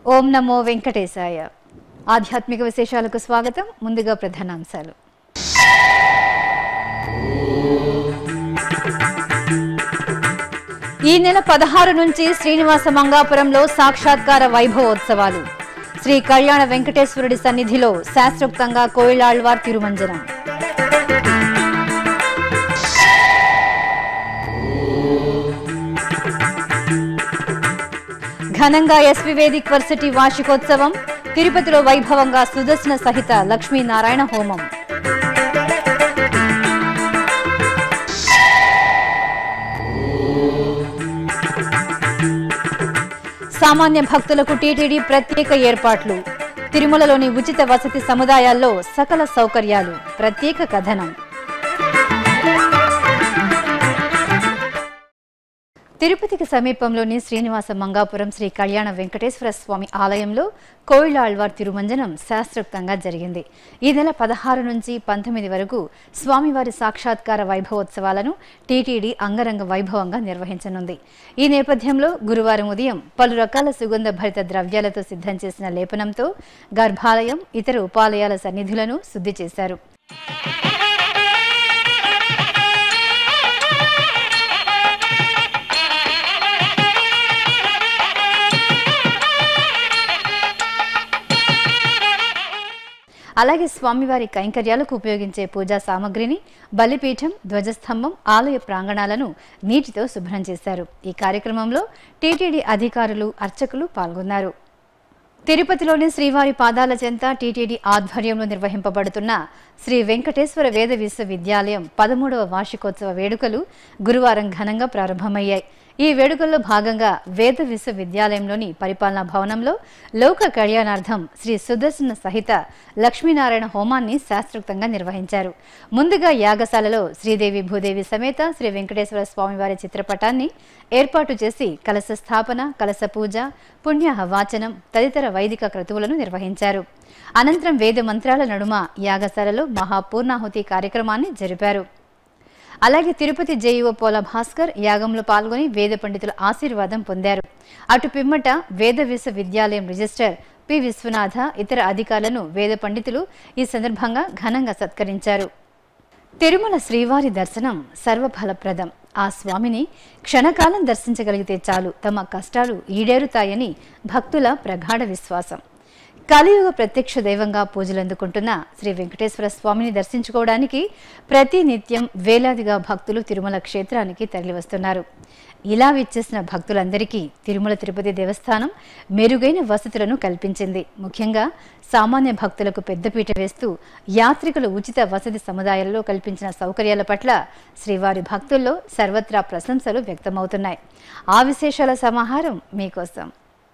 ఓం నమో వెంకటేశాయ. ఆధ్యాత్మిక విశేషాలకు స్వాగతం. ముందుగా ప్రధానాంశాలు. ఈ నెల 16 నుంచి శ్రీనివాస మంగాపురంలో సాక్షాత్కార వైభవోత్సవాలు. శ్రీ కళ్యాణ వెంకటేశ్వరుడి సన్నిధిలో శాస్త్రోక్తంగా కోయిలాళ్వార్ తిరుమంజనం. ఘనంగా ఎస్వివేదిక్ వార్షికోత్సవం. తిరుపతిలో వైభవంగా సుదర్శన సహిత లక్ష్మీనారాయణ హోమం. సామాన్య భక్తులకు టీటీడీ ప్రత్యేక ఏర్పాట్లు. తిరుమలలోని ఉచిత వసతి సముదాయాల్లో సకల సౌకర్యాలు. ప్రత్యేక కథనం. తిరుపతికి సమీపంలోని శ్రీనివాస మంగాపురం శ్రీ కళ్యాణ వెంకటేశ్వర స్వామి ఆలయంలో కోయిలాళ్వార్ తిరుమంజనం శాస్త్రోక్తంగా జరిగింది. ఈ నెల 16 నుంచి 19 వరకు స్వామివారి సాక్షాత్కార వైభవోత్సవాలను టీటీడీ అంగరంగ వైభవంగా నిర్వహించనుంది. ఈ నేపథ్యంలో గురువారం ఉదయం పలు రకాల సుగంధ భరిత ద్రవ్యాలతో సిద్ధం చేసిన లేపనంతో గర్భాలయం, ఇతర ఉపాలయాల సన్నిధులను శుద్ధి చేశారు. అలాగే స్వామివారి కైంకర్యాలకు ఉపయోగించే పూజా సామగ్రిని, బలిపీఠం, ధ్వజస్తంభం, ఆలయ ప్రాంగణాలను నీటితో శుభ్రం చేశారు. ఈ కార్యక్రమంలో టీటీడీ అధికారులు, అర్చకులు పాల్గొన్నారు. తిరుపతిలోని శ్రీవారి పాదాల చెంత టీటీడీ ఆధ్వర్యంలో నిర్వహింపబడుతున్న శ్రీ వెంకటేశ్వర వేద విశ్వవిద్యాలయం 13వ వార్షికోత్సవ వేడుకలు గురువారం ఘనంగా ప్రారంభమయ్యాయి. ఈ వేడుకల్లో భాగంగా వేద విశ్వవిద్యాలయంలోని పరిపాలనా భవనంలో లోక కళ్యాణార్థం శ్రీ సుదర్శన సహిత లక్ష్మీనారాయణ హోమాన్ని శాస్త్రోక్తంగా నిర్వహించారు. ముందుగా యాగశాలలో శ్రీదేవి భూదేవి సమేత శ్రీ వెంకటేశ్వర స్వామివారి చిత్రపటాన్ని ఏర్పాటు చేసి కలశ స్థాపన, కలశ పూజ, పుణ్యాహ వాచనం తదితర వైదిక క్రతువులను నిర్వహించారు. అనంతరం వేద మంత్రాల నడుమ యాగశాలలో మహాపూర్ణాహుతి కార్యక్రమాన్ని జరిపారు. అలాగే తిరుపతి జేఈఓ పోల భాస్కర్ యాగంలో పాల్గొని వేద పండితుల ఆశీర్వాదం పొందారు. అటు పిమ్మట వేద విశ్వవిద్యాలయం రిజిస్ట్రార్ పి విశ్వనాథ, ఇతర అధికారులను వేద పండితులు ఈ సందర్భంగా ఘనంగా సత్కరించారు. తిరుమల శ్రీవారి దర్శనం సర్వఫలప్రదం. ఆ స్వామిని క్షణకాలం దర్శించగలిగితే చాలు తమ కష్టాలు ఈడేరుతాయని భక్తుల ప్రగాఢ విశ్వాసం. కలియుగ ప్రత్యక్ష దైవంగా పూజలందుకుంటున్న శ్రీ వెంకటేశ్వర స్వామిని దర్శించుకోవడానికి ప్రతి నిత్యం వేలాదిగా భక్తులు తిరుమల క్షేత్రానికి తరలివస్తున్నారు. ఇలా విచ్చేసిన భక్తులందరికీ తిరుమల తిరుపతి దేవస్థానం మెరుగైన వసతులను కల్పించింది. ముఖ్యంగా సామాన్య భక్తులకు పెద్దపీట వేస్తూ యాత్రికులు ఉచిత వసతి సముదాయాల్లో కల్పించిన సౌకర్యాల పట్ల శ్రీవారి భక్తుల్లో సర్వత్రా ప్రశంసలు వ్యక్తమవుతున్నాయి. ఆ విశేషాల సమాహారం మీకోసం.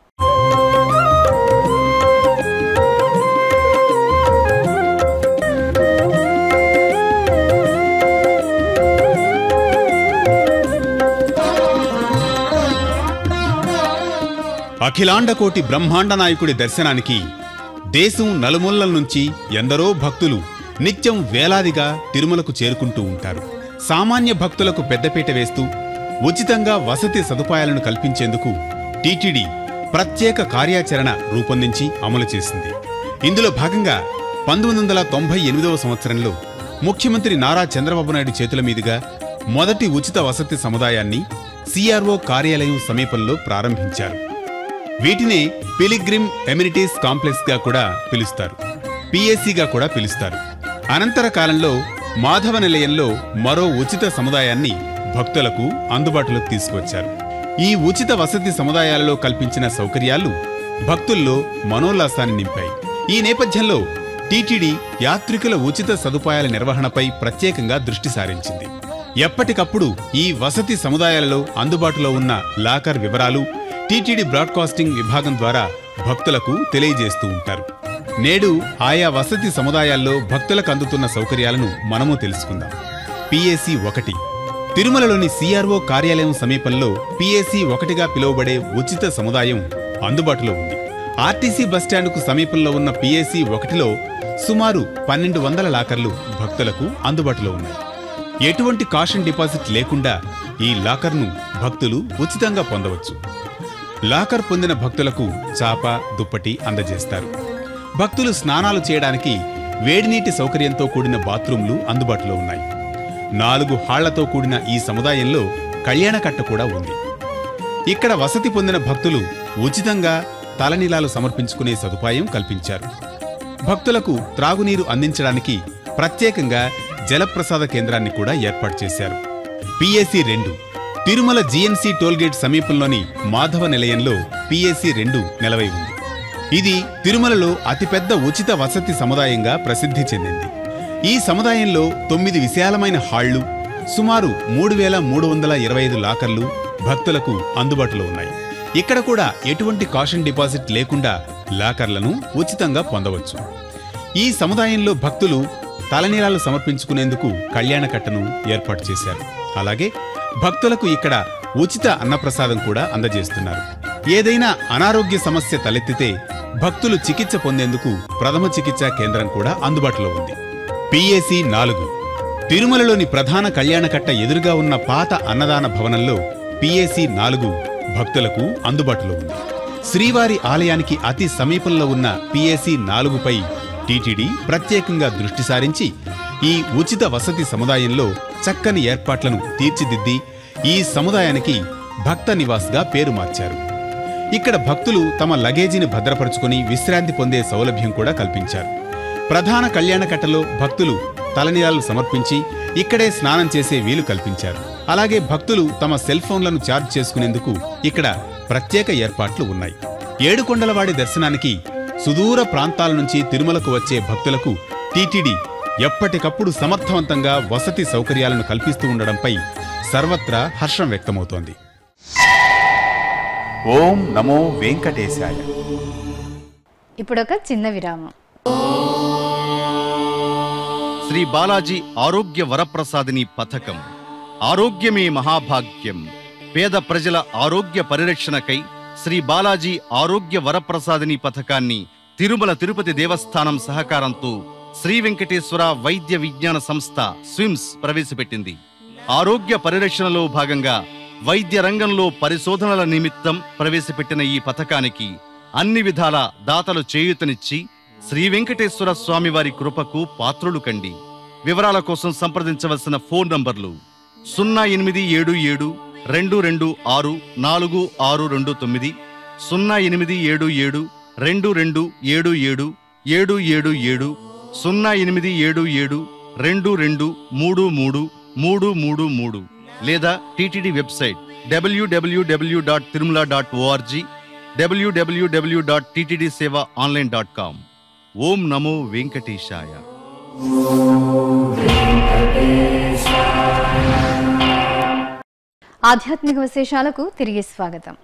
అఖిలాండకోటి బ్రహ్మాండ నాయకుడి దర్శనానికి దేశం నలుమూలల నుంచి ఎందరో భక్తులు నిత్యం వేలాదిగా తిరుమలకు చేరుకుంటూ ఉంటారు. సామాన్య భక్తులకు పెద్దపీట వేస్తూ ఉచితంగా వసతి సదుపాయాలను కల్పించేందుకు టీటీడీ ప్రత్యేక కార్యాచరణ రూపొందించి అమలు చేసింది. ఇందులో భాగంగా 1998వ సంవత్సరంలో ముఖ్యమంత్రి నారా చంద్రబాబు నాయుడు చేతుల మీదుగా మొదటి ఉచిత వసతి సముదాయాన్ని సిఆర్ఓ కార్యాలయం సమీపంలో ప్రారంభించారు. వీటినే పిలిగ్రిమ్ ఎమ్యూనిటీస్ కాంప్లెక్స్ గా కూడా పిలుస్తారు, పిఎస్సిగా కూడా పిలుస్తారు. అనంతర కాలంలో మాధవ నిలయంలో మరో ఉచిత సముదాయాన్ని భక్తులకు అందుబాటులోకి తీసుకువచ్చారు. ఈ ఉచిత వసతి సముదాయాలలో కల్పించిన సౌకర్యాలు భక్తుల్లో మనోల్లాసాన్ని నింపాయి. ఈ నేపథ్యంలో టీటీడీ యాత్రికుల ఉచిత సదుపాయాల నిర్వహణపై ప్రత్యేకంగా దృష్టి సారించింది. ఎప్పటికప్పుడు ఈ వసతి సముదాయాలలో అందుబాటులో ఉన్న లాకర్ వివరాలు టీటీడీ బ్రాడ్కాస్టింగ్ విభాగం ద్వారా భక్తులకు తెలియజేస్తూ ఉంటారు. నేడు ఆయా వసతి సముదాయాల్లో భక్తులకు అందుతున్న సౌకర్యాలను మనము తెలుసుకుందాం. పిఎసి 1 తిరుమలలోని సిఆర్ఓ కార్యాలయం సమీపంలో పిఎసి 1గా పిలువబడే ఉచిత సముదాయం అందుబాటులో ఉంది. ఆర్టీసీ బస్టాండ్కు సమీపంలో ఉన్న పిఎసి 1లో సుమారు 1200 లాకర్లు భక్తులకు అందుబాటులో ఉన్నాయి. ఎటువంటి కాషన్ డిపాజిట్ లేకుండా ఈ లాకర్ను భక్తులు ఉచితంగా పొందవచ్చు. లాకర్ పొందిన భక్తులకు చాప, దుప్పటి అందజేస్తారు. భక్తులు స్నానాలు చేయడానికి వేడినీటి సౌకర్యంతో కూడిన బాత్రూంలు అందుబాటులో ఉన్నాయి. 4 హాళ్లతో కూడిన ఈ సముదాయంలో కళ్యాణకట్ట కూడా ఉంది. ఇక్కడ వసతి పొందిన భక్తులు ఉచితంగా తలనీలాలు సమర్పించుకునే సదుపాయం కల్పించారు. భక్తులకు త్రాగునీరు అందించడానికి ప్రత్యేకంగా జలప్రసాద కేంద్రాన్ని కూడా ఏర్పాటు చేశారు. పిఎసి 2 తిరుమల జిఎన్సి టోల్గేట్ సమీపంలోని మాధవ నిలయంలో పిఎసి 2 నెలవై ఉంది. ఇది తిరుమలలో అతిపెద్ద ఉచిత వసతి సముదాయంగా ప్రసిద్ధి చెందింది. ఈ సముదాయంలో 9 విశాలమైన హాళ్లు, సుమారు 3325 లాకర్లు భక్తులకు అందుబాటులో ఉన్నాయి. ఇక్కడ కూడా ఎటువంటి కాషన్ డిపాజిట్ లేకుండా లాకర్లను ఉచితంగా పొందవచ్చు. ఈ సముదాయంలో భక్తులు తలనీలాలు సమర్పించుకునేందుకు కళ్యాణకట్టను ఏర్పాటు చేశారు. అలాగే భక్తులకు ఇక్కడ ఉచిత అన్నప్రసాదం కూడా అందజేస్తున్నారు. ఏదైనా అనారోగ్య సమస్య తలెత్తితే భక్తులు చికిత్స పొందేందుకు ప్రథమ చికిత్సా కేంద్రం కూడా అందుబాటులో ఉంది. పిఎసి 4 తిరుమలలోని ప్రధాన కళ్యాణకట్ట ఎదురుగా ఉన్న పాత అన్నదాన భవనంలో పిఎసి 4 భక్తులకు అందుబాటులో ఉంది. శ్రీవారి ఆలయానికి అతి సమీపంలో ఉన్న పిఎసి 4పై టీటీడీ ప్రత్యేకంగా దృష్టి సారించి ఈ ఉచిత వసతి సముదాయంలో చక్కని ఏర్పాట్లను తీర్చిదిద్ది ఈ సముదాయానికి భక్త నివాస్గా పేరు మార్చారు. ఇక్కడ భక్తులు తమ లగేజీని భద్రపరుచుకుని విశ్రాంతి పొందే సౌలభ్యం కూడా కల్పించారు. ప్రధాన కళ్యాణకట్టలో భక్తులు తలనీలాలు సమర్పించి ఇక్కడే స్నానం చేసే వీలు కల్పించారు. అలాగే భక్తులు తమ సెల్ ఫోన్లను ఛార్జ్ చేసుకునేందుకు ఇక్కడ ప్రత్యేక ఏర్పాట్లు ఉన్నాయి. ఏడుకొండలవాడి దర్శనానికి సుదూర ప్రాంతాల నుంచి తిరుమలకు వచ్చే భక్తులకు టీటీడీ ఎప్పటికప్పుడు సమర్థవంతంగా వసతి సౌకర్యాలను కల్పిస్తూ ఉండడంపై సర్వత్రా హర్షం వ్యక్తమవుతోంది. ఓం నమో వెంకటేశాయ. ఇప్పుడొక చిన్న విరామం. శ్రీ బాలాజీ ఆరోగ్య వరప్రసాదిని పథకం. ఆరోగ్యమే మహాభాగ్యం. పేద ప్రజల ఆరోగ్య పరిరక్షణకై శ్రీ బాలాజీ ఆరోగ్య వరప్రసాదిని పథకాన్ని తిరుమల తిరుపతి దేవస్థానం సహకారంతో శ్రీ వెంకటేశ్వర వైద్య విజ్ఞాన సంస్థ స్విమ్స్ ప్రవేశపెట్టింది. ఆరోగ్య పరిరక్షణలో భాగంగా వైద్య రంగంలో పరిశోధనల నిమిత్తం ప్రవేశపెట్టిన ఈ పథకానికి అన్ని విధాల దాతలు చేయూతనిచ్చి శ్రీ వెంకటేశ్వర స్వామివారి కృపకు పాత్రులు కండి. వివరాల కోసం సంప్రదించవలసిన ఫోన్ నంబర్లు 0877 226 4629, 0877 2277 777, 0877 2233 లేదా టీటీడీ వెబ్సైట్ www.tirumala.org, www.ttdsevaonline.com. ఓం నమో వెంకటేశాయ. ఆధ్యాత్మిక విశేషాలకు తిరిగి స్వాగతం.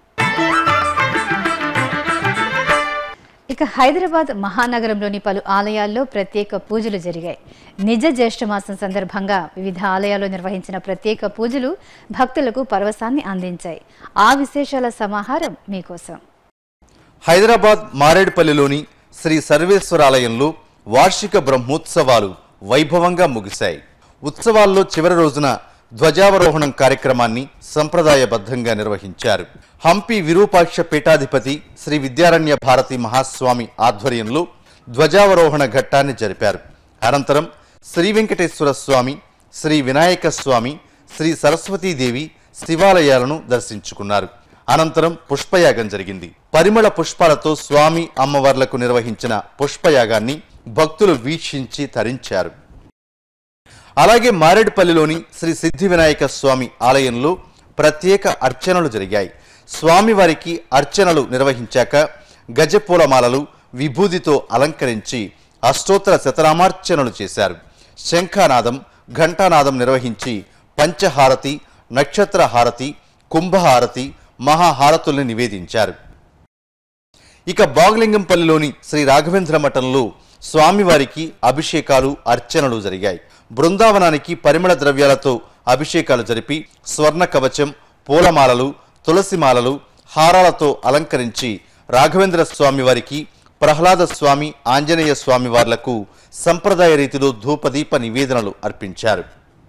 ఇక హైదరాబాద్ మహానగరంలోని పలు ఆలయాల్లో ప్రత్యేక పూజలు జరిగాయి. నిజ జ్యేష్ఠమాసం సందర్భంగా వివిధ ఆలయాల్లో నిర్వహించిన ప్రత్యేక పూజలు భక్తులకు పరవశాన్ని అందించాయి. ఆ విశేషాల సమాహారం మీకోసం. హైదరాబాద్ మారేడుపల్లిలోని శ్రీ సర్వేశ్వరాలయంలో వార్షిక బ్రహ్మోత్సవాలు వైభవంగా ముగిశాయి. ఉత్సవాల్లో చివరి రోజున ధ్వజావరోహణం కార్యక్రమాన్ని సంప్రదాయబద్ధంగా నిర్వహించారు. హంపి విరూపాక్ష పీఠాధిపతి శ్రీ విద్యారణ్య భారతి మహాస్వామి ఆధ్వర్యంలో ధ్వజావరోహణ ఘట్టాన్ని జరిపారు. అనంతరం శ్రీ వెంకటేశ్వర స్వామి, శ్రీ వినాయక స్వామి, శ్రీ సరస్వతీదేవి శివాలయాలను దర్శించుకున్నారు. అనంతరం పుష్పయాగం జరిగింది. పరిమళ పుష్పాలతో స్వామి అమ్మవార్లకు నిర్వహించిన పుష్పయాగాన్ని భక్తులు వీక్షించి తరించారు. అలాగే మారేడుపల్లిలోని శ్రీ సిద్ధి వినాయక స్వామి ఆలయంలో ప్రత్యేక అర్చనలు జరిగాయి. స్వామివారికి అర్చనలు నిర్వహించాక గజపూలమాలలు, విభూదితో అలంకరించి అష్టోత్తర శతనామార్చనలు చేశారు. శంఖానాదం, ఘంటానాదం నిర్వహించి పంచహారతి, నక్షత్ర హారతి, కుంభహారతి, మహాహారతుల్ని నివేదించారు. ఇక బాగలింగంపల్లిలోని శ్రీ రాఘవేంద్ర మఠంలో స్వామివారికి అభిషేకాలు, అర్చనలు జరిగాయి. బృందావనానికి పరిమళ ద్రవ్యాలతో అభిషేకాలు జరిపి స్వర్ణ కవచం, పూలమాలలు, తులసిమాలలు, హారాలతో అలంకరించి రాఘవేంద్ర స్వామివారికి, ప్రహ్లాద స్వామి, ఆంజనేయ స్వామివార్లకు సంప్రదాయ రీతిలో ధూపదీప నివేదనలు అర్పించారు.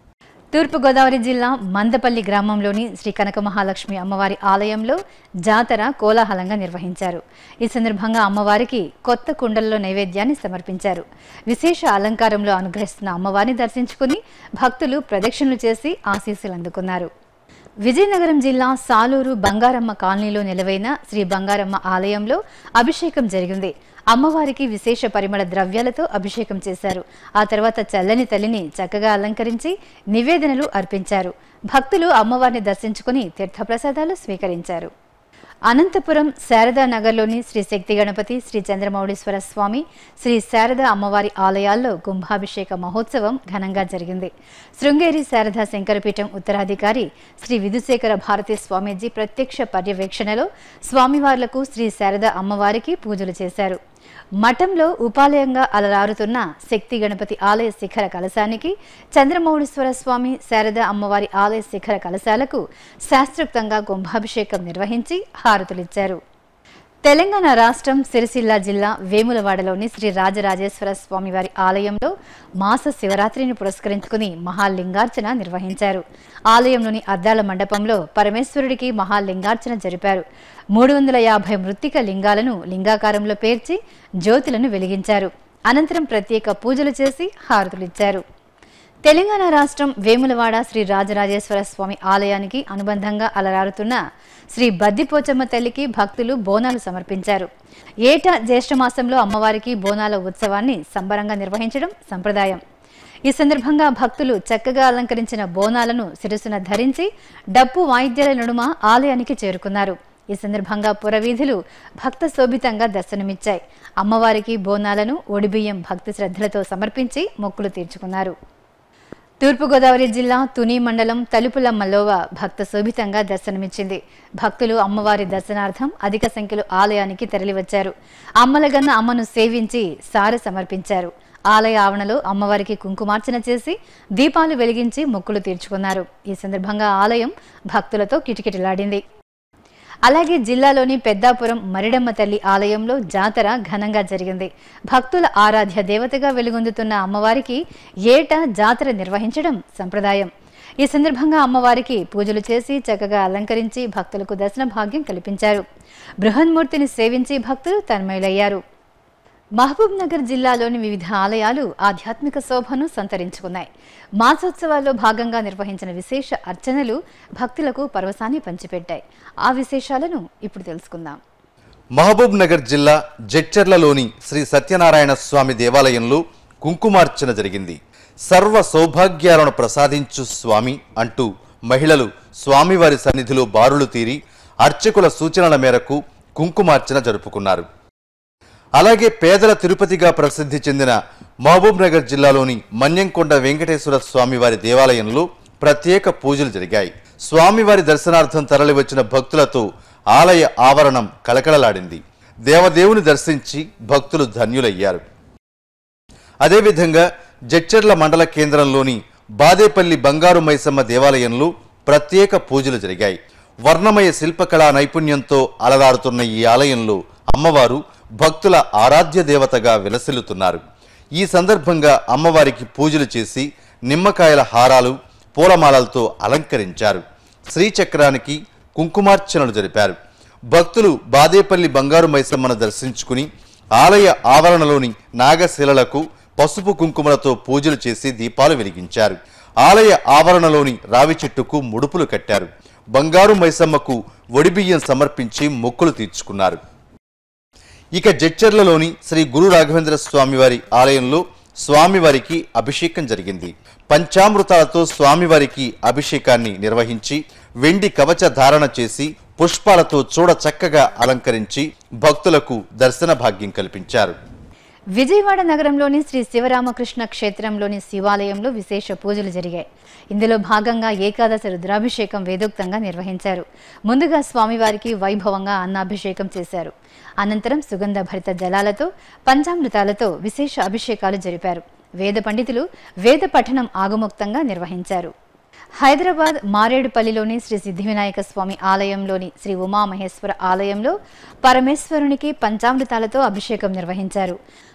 తూర్పుగోదావరి జిల్లా మందపల్లి గ్రామంలోని శ్రీ కనక మహాలక్ష్మి అమ్మవారి ఆలయంలో జాతర కోలాహలంగా నిర్వహించారు. ఈ సందర్భంగా అమ్మవారికి కొత్త కుండల్లో నైవేద్యాన్ని సమర్పించారు. విశేష అలంకారంలో అనుగ్రహిస్తున్న అమ్మవారిని దర్శించుకుని భక్తులు ప్రదక్షిణలు చేసి ఆశీస్సులు అందుకున్నారు. విజయనగరం జిల్లా సాలూరు బంగారమ్మ కాలనీలో నిలవైన శ్రీ బంగారమ్మ ఆలయంలో అభిషేకం జరిగింది. అమ్మవారికి విశేష పరిమళ ద్రవ్యాలతో అభిషేకం చేశారు. ఆ తర్వాత చల్లని తల్లిని చక్కగా అలంకరించి నివేదనలు అర్పించారు. భక్తులు అమ్మవారిని దర్శించుకుని తీర్థప్రసాదాలు స్వీకరించారు. అనంతపురం శారదా నగర్లోని శ్రీ శక్తి గణపతి, శ్రీ చంద్రమౌళీశ్వర స్వామి, శ్రీ శారదా అమ్మవారి ఆలయాల్లో కుంభాభిషేక మహోత్సవం ఘనంగా జరిగింది. శృంగేరి శారదా శంకరపీఠం ఉత్తరాధికారి శ్రీ విధుశేఖర భారతీ స్వామీజీ ప్రత్యక్ష పర్యవేక్షణలో స్వామివార్లకు శ్రీ శారదా అమ్మవారికి పూజలు చేశారు. మఠంలో ఉపాలయంగా అలరారుతున్న శక్తి గణపతి ఆలయ శిఖర కలశానికి, చంద్రమౌళీశ్వర స్వామి, శారదా అమ్మవారి ఆలయ శిఖర కలశాలకు శాస్త్రోక్తంగా కుంభాభిషేకం నిర్వహించి హారతులిచ్చారు. తెలంగాణ రాష్ట్రం సిరిసిల్ల జిల్లా వేములవాడలోని శ్రీ రాజరాజేశ్వర స్వామివారి ఆలయంలో మాస శివరాత్రిని పురస్కరించుకుని మహాలింగార్చన నిర్వహించారు. ఆలయంలోని అద్దాల మండపంలో పరమేశ్వరుడికి మహాలింగార్చన జరిపారు. 350 మృత్తిక లింగాలను లింగాకారంలో పేర్చి జ్యోతులను వెలిగించారు. అనంతరం ప్రత్యేక పూజలు చేసి హారతులిచ్చారు. తెలంగాణ రాష్ట్రం వేములవాడ శ్రీ రాజరాజేశ్వర స్వామి ఆలయానికి అనుబంధంగా అలరారుతున్న శ్రీ బద్దిపోచమ్మ తల్లికి భక్తులు బోనాలు సమర్పించారు. ఏటా జ్యేష్ఠమాసంలో అమ్మవారికి బోనాల ఉత్సవాన్ని సంబరంగా నిర్వహించడం సంప్రదాయం. ఈ సందర్భంగా భక్తులు చక్కగా అలంకరించిన బోనాలను శిరస్సున ధరించి డప్పు వాయిద్యాల నడుమ ఆలయానికి చేరుకున్నారు. ఈ సందర్భంగా పురవీధులు భక్త శోభితంగా దర్శనమిచ్చాయి. అమ్మవారికి బోనాలను ఒడిబియ్యం భక్తి శ్రద్ధలతో సమర్పించి మొక్కులు తీర్చుకున్నారు. తూర్పుగోదావరి జిల్లా తుని మండలం తలుపుల మల్లోవ భక్త శోభితంగా దర్శనమిచ్చింది. భక్తులు అమ్మవారి దర్శనార్థం అధిక సంఖ్యలో ఆలయానికి తరలివచ్చారు. అమ్మలగన్న అమ్మను సేవించి సారె సమర్పించారు. ఆలయ ఆవరణలో అమ్మవారికి కుంకుమార్చన చేసి దీపాలు వెలిగించి మొక్కులు తీర్చుకున్నారు. ఈ సందర్భంగా ఆలయం భక్తులతో కిటకిటలాడింది. అలాగే జిల్లాలోని పెద్దాపురం మరిడమ్మ తల్లి ఆలయంలో జాతర ఘనంగా జరిగింది. భక్తుల ఆరాధ్య దేవతగా వెలుగొందుతున్న అమ్మవారికి ఏటా జాతర నిర్వహించడం సంప్రదాయం. ఈ సందర్భంగా అమ్మవారికి పూజలు చేసి చక్కగా అలంకరించి భక్తులకు దర్శన భాగ్యం కల్పించారు. బృహన్మూర్తిని సేవించి భక్తులు తన్మయులయ్యారు. మహబూబ్ నగర్ జిల్లాలోని వివిధ ఆలయాలు ఆధ్యాత్మిక శోభను సంతరించుకున్నాయి. మాసోత్సవాల్లో భాగంగా నిర్వహించిన విశేష అర్చనలు భక్తులకు పరవశాన్ని పంచిపెట్టాయి. ఆ విశేషాలను ఇప్పుడు తెలుసుకుందాం. మహబూబ్ నగర్ జిల్లా జడ్చర్లలోని శ్రీ సత్యనారాయణ స్వామి దేవాలయంలో కుంకుమార్చన జరిగింది. సర్వ సౌభాగ్యాలను ప్రసాదించు స్వామి అంటూ మహిళలు స్వామివారి సన్నిధిలో బారులు తీరి అర్చకుల సూచనల మేరకు కుంకుమార్చన జరుపుకున్నారు. అలాగే పేదల తిరుపతిగా ప్రసిద్ధి చెందిన మహబూబ్ నగర్ జిల్లాలోని మన్యంకొండ వెంకటేశ్వర స్వామివారి దేవాలయంలో ప్రత్యేక పూజలు జరిగాయి. స్వామివారి దర్శనార్థం తరలివచ్చిన భక్తులతో ఆలయ ఆవరణం కళకళలాడింది. దేవదేవుని దర్శించి భక్తులు ధన్యులయ్యారు. అదేవిధంగా జడ్చర్ల మండల కేంద్రంలోని బాదేపల్లి బంగారు మైసమ్మ దేవాలయంలో ప్రత్యేక పూజలు జరిగాయి. వర్ణమయ శిల్పకళా నైపుణ్యంతో అలరారుతున్న ఈ ఆలయంలో అమ్మవారు భక్తుల ఆరాధ్య దేవతగా విలసిల్లుతున్నారు. ఈ సందర్భంగా అమ్మవారికి పూజలు చేసి నిమ్మకాయల హారాలు, పూలమాలలతో అలంకరించారు. శ్రీచక్రానికి కుంకుమార్చనలు జరిపారు. భక్తులు బాదేపల్లి బంగారు మైసమ్మను దర్శించుకుని ఆలయ ఆవరణలోని నాగశిలలకు పసుపు కుంకుమలతో పూజలు చేసి దీపాలు వెలిగించారు. ఆలయ ఆవరణలోని రావి చెట్టుకు ముడుపులు కట్టారు. బంగారు మైసమ్మకు ఒడిబియ్యం సమర్పించి మొక్కులు తీర్చుకున్నారు. ఇక జడ్చర్లలోని శ్రీ గురు రాఘవేంద్ర స్వామివారి ఆలయంలో స్వామివారికి అభిషేకం జరిగింది. పంచామృతాలతో స్వామివారికి అభిషేకాన్ని నిర్వహించి వెండి కవచ ధారణ చేసి పుష్పాలతో చూడ చక్కగా అలంకరించి భక్తులకు దర్శన భాగ్యం కల్పించారు. విజయవాడ నగరంలోని శ్రీ శివరామకృష్ణ క్షేత్రంలోని శివాలయంలో విశేష పూజలు జరిగాయి. ఇందులో భాగంగా ఏకాదశి రుద్రాభిషేకం వేదోక్తంగా నిర్వహించారు. ముందుగా స్వామివారికి వైభవంగా అన్నాభిషేకం చేశారు. అనంతరం సుగంధ భరిత జలాలతో పంచామృతాలతో విశేష అభిషేకాలు జరిపారు. వేద పండితులు వేద పఠనం ఆగమోక్తంగా నిర్వహించారు. హైదరాబాద్ మారేడుపల్లిలోని శ్రీ సిద్ధివినాయక స్వామి ఆలయంలోని శ్రీ ఉమామహేశ్వర ఆలయంలో పరమేశ్వరునికి పంచామృతాలతో అభిషేకం నిర్వహించారు.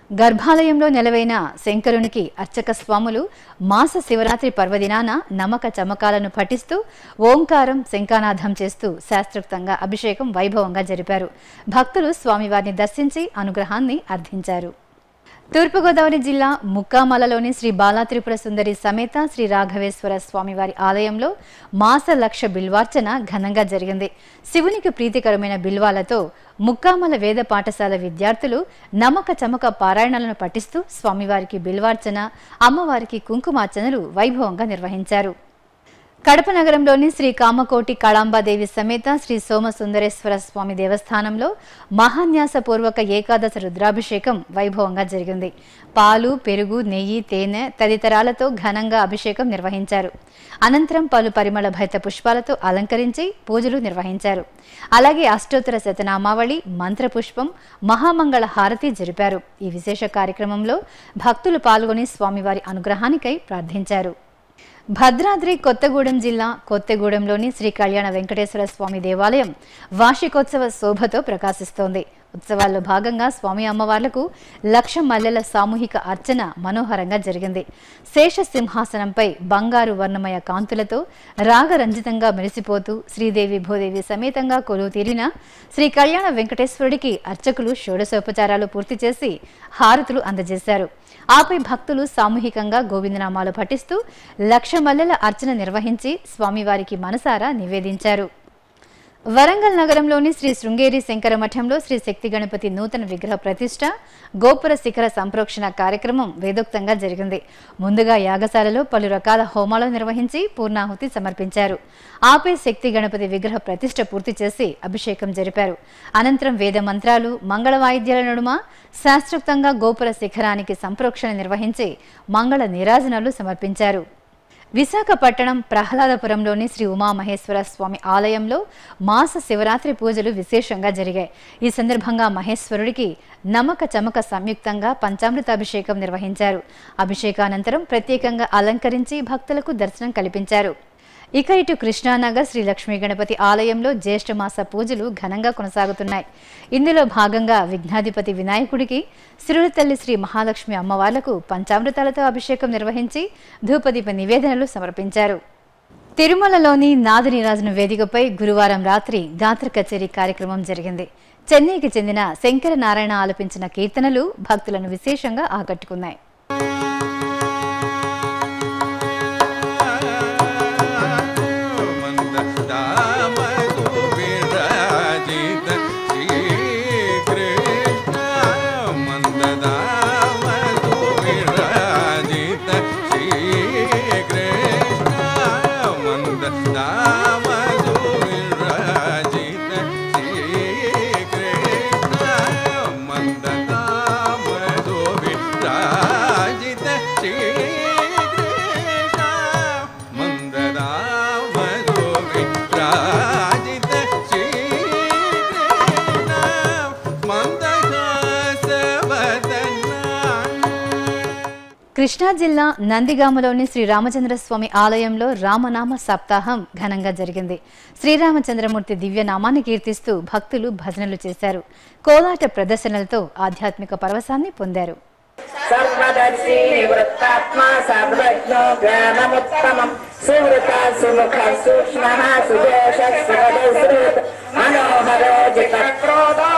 గర్భాలయంలో నెలవైన శంకరునికి అర్చక స్వాములు మాస శివరాత్రి పర్వదినాన నమక చమకాలను పఠిస్తూ ఓంకారం శంఖానాదం చేస్తూ శాస్త్రోక్తంగా అభిషేకం వైభవంగా జరిపారు. భక్తులు స్వామివారిని దర్శించి అనుగ్రహాన్ని అర్థించారు. తూర్పుగోదావరి జిల్లా ముక్కామలలోని శ్రీ బాలా త్రిపుర సుందరి సమేత శ్రీ రాఘవేశ్వర స్వామివారి ఆలయంలో మాస లక్ష బిల్వార్చన ఘనంగా జరిగింది. శివునికి ప్రీతికరమైన బిల్వాలతో ముక్కామల వేద పాఠశాల విద్యార్థులు నమక చమక పారాయణలను పఠిస్తూ స్వామివారికి బిల్వార్చన, అమ్మవారికి కుంకుమార్చనలు వైభవంగా నిర్వహించారు. కడప నగరంలోని శ్రీ కామకోటి కళాంబాదేవి సమేత శ్రీ సోమసుందరేశ్వర స్వామి దేవస్థానంలో మహాన్యాసపూర్వక ఏకాదశ రుద్రాభిషేకం వైభవంగా జరిగింది. పాలు, పెరుగు, నెయ్యి, తేనె తదితరాలతో ఘనంగా అభిషేకం నిర్వహించారు. అనంతరం పలు పరిమళ భరిత పుష్పాలతో అలంకరించి పూజలు నిర్వహించారు. అలాగే అష్టోత్తర శతనామావళి, మంత్రపుష్పం, మహామంగళ హారతి జరిపారు. ఈ విశేష కార్యక్రమంలో భక్తులు పాల్గొని స్వామివారి అనుగ్రహానికై ప్రార్థించారు. భద్రాద్రి కొత్తగూడెం జిల్లా కొత్తగూడెంలోని శ్రీ కళ్యాణ వెంకటేశ్వర స్వామి దేవాలయం వార్షికోత్సవ శోభతో ప్రకాశిస్తోంది. ఉత్సవాల్లో భాగంగా స్వామి అమ్మవార్లకు 1,00,000 మల్లెల సామూహిక అర్చన మనోహరంగా జరిగింది. శేష సింహాసనంపై బంగారు వర్ణమయ కాంతులతో రాగరంజితంగా మెరిసిపోతూ శ్రీదేవి భూదేవి సమేతంగా కొలువు తీరిన శ్రీ కళ్యాణ వెంకటేశ్వరుడికి అర్చకులు షోడశోపచారాలు పూర్తి చేసి హారతులు అందజేశారు. ఆపై భక్తులు సామూహికంగా గోవిందనామాలు పఠిస్తూ 1,00,000 మల్లెల అర్చన నిర్వహించి స్వామివారికి మనసారా నివేదించారు. వరంగల్ నగరంలోని శ్రీ శృంగేరి శంకర మఠంలో శ్రీ శక్తి గణపతి నూతన విగ్రహ ప్రతిష్ట, గోపుర శిఖర సంప్రోక్షణ కార్యక్రమం వేదోక్తంగా జరిగింది. ముందుగా యాగశాలలో పలు రకాల హోమాలు నిర్వహించి పూర్ణాహుతి సమర్పించారు. ఆపై శక్తి గణపతి విగ్రహ ప్రతిష్ట పూర్తి చేసి అభిషేకం జరిపారు. అనంతరం వేద మంత్రాలు, మంగళ వాయిద్యాల నడుమ శాస్త్రోక్తంగా గోపుర శిఖరానికి సంప్రోక్షణ నిర్వహించి మంగళ నీరాజనాలు సమర్పించారు. విశాఖపట్టణం ప్రహ్లాదపురంలోని శ్రీ ఉమామహేశ్వర స్వామి ఆలయంలో మాస శివరాత్రి పూజలు విశేషంగా జరిగాయి. ఈ సందర్భంగా మహేశ్వరుడికి నమక చమక సంయుక్తంగా పంచామృతాభిషేకం నిర్వహించారు. అభిషేకానంతరం ప్రత్యేకంగా అలంకరించి భక్తులకు దర్శనం కల్పించారు. ఇక ఇటు కృష్ణానగర్ శ్రీ లక్ష్మీ గణపతి ఆలయంలో జ్యేష్ఠమాస పూజలు ఘనంగా కొనసాగుతున్నాయి. ఇందులో భాగంగా విఘ్నాధిపతి వినాయకుడికి సిరులతల్లి శ్రీ మహాలక్ష్మి అమ్మవార్లకు పంచామృతాలతో అభిషేకం నిర్వహించి ధూపదీప నివేదనలు సమర్పించారు. తిరుమలలోని నాదనీరాజన వేదికపై గురువారం రాత్రి గాత్ర కచేరీ కార్యక్రమం జరిగింది. చెన్నైకి చెందిన శంకర నారాయణ ఆలపించిన కీర్తనలు భక్తులను విశేషంగా ఆకట్టుకున్నాయి. కృష్ణా జిల్లా నందిగామలోని శ్రీ రామచంద్రస్వామి ఆలయంలో రామనామ సప్తాహం ఘనంగా జరిగింది. శ్రీరామచంద్రమూర్తి దివ్యనామాన్ని కీర్తిస్తూ భక్తులు భజనలు చేశారు. కోలాట ప్రదర్శనలతో ఆధ్యాత్మిక పరవశాన్ని పొందారు. సర్వదర్శి నివృత్తాత్మా సర్వజ్ఞో జ్ఞానముత్తమం సువృత సుముఖ సూక్ష్మః సుజోషస్రవదస్రుత్ మనోహరో జితక్రోధో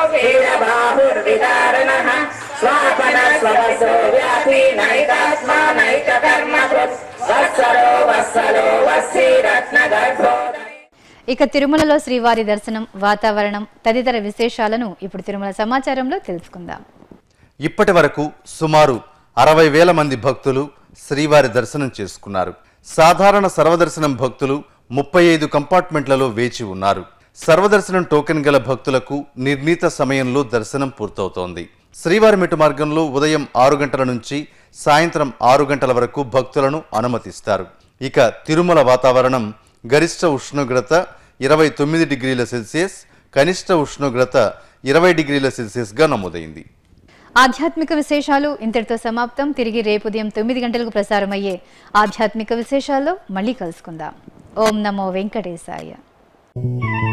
వీరబాహుర్విదారణః స్వాపన స్వవసో వ్యాపీ నైతాత్మా నైతకర్మకృత్ వత్సరో వత్సలో వస్సీ రత్నగర్భో. ఇక తిరుమలలో శ్రీవారి దర్శనం, వాతావరణం తదితర విశేషాలను ఇప్పుడు తిరుమల సమాచారంలో తెలుసుకుందాం. ఇప్పటి వరకు సుమారు 60,000 మంది భక్తులు శ్రీవారి దర్శనం చేసుకున్నారు. సాధారణ సర్వదర్శనం భక్తులు 35 కంపార్ట్మెంట్లలో వేచి ఉన్నారు. సర్వదర్శనం టోకెన్ గల భక్తులకు నిర్ణీత సమయంలో దర్శనం పూర్తవుతోంది. శ్రీవారి మెట్టు మార్గంలో ఉదయం 6 గంటల నుంచి సాయంత్రం 6 గంటల వరకు భక్తులను అనుమతిస్తారు. ఇక తిరుమల వాతావరణం గరిష్ట ఉష్ణోగ్రత 29 డిగ్రీల సెల్సియస్, కనిష్ట ఉష్ణోగ్రత 20 డిగ్రీల సెల్సియస్గా నమోదైంది. ఆధ్యాత్మిక విశేషాలు ఇంతటితో సమాప్తం. తిరిగి రేపు ఉదయం 9 గంటలకు ప్రసారమయ్యే ఆధ్యాత్మిక విశేషాల్లో మళ్ళీ కలుసుకుందాం. ఓం నమో వెంకటేశాయ.